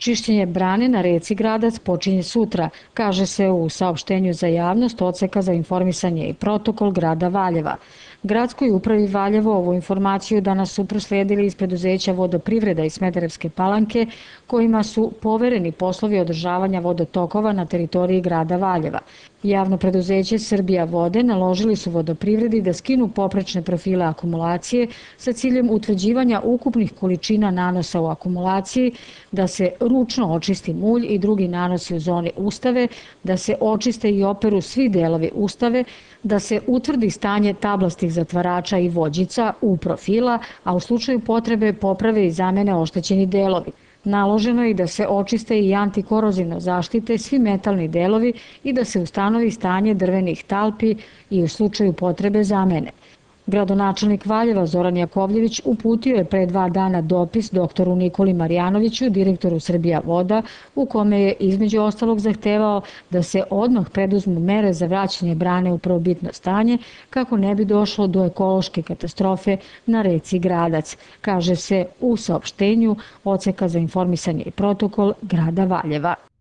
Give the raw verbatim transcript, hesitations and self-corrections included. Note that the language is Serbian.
Čišćenje brane na reci Gradac počinje sutra, kaže se u saopštenju za javnost Odseka za informisanje i protokol grada Valjeva. Gradskoj upravi Valjevo ovu informaciju danas su prosledili iz preduzeća Vodoprivreda iz Smederevske Palanke, kojima su povereni poslovi održavanja vodotokova na teritoriji grada Valjeva. Javno preduzeće Srbija vode naložili su vodoprivredi da skinu poprečne profile akumulacije sa ciljem utvrđivanja ukupnih količina nanosa u akumulaciji, da se ručno očisti mulj i drugi nanosi u zoni ustave, da se očiste i operu svi delovi ustave, da se utvrdi stanje tablastih zatvarača i vođica u profila, a u slučaju potrebe poprave i zamene oštećeni delovi. Naloženo je i da se očiste i antikorozivno zaštite svi metalni delovi i da se ustanovi stanje drvenih talpi i u slučaju potrebe zamene. Gradonačelnik Valjeva Zoran Jakovljević uputio je pre dva dana dopis doktoru Nikoli Marjanoviću, direktoru Srbija voda, u kome je između ostalog zahtevao da se odmah preduzmu mere za vraćanje brane u prvobitno stanje kako ne bi došlo do ekološke katastrofe na reci Gradac, kaže se u saopštenju Odseka za informisanje i protokol grada Valjeva.